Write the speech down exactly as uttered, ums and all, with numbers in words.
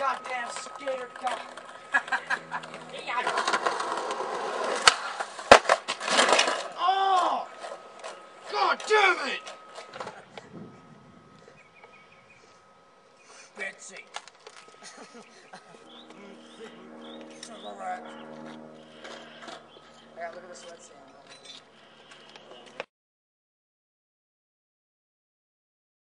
goddamn skater guy. Oh! God damn it! Betsy. Alright. Alright, look at the sweat sand.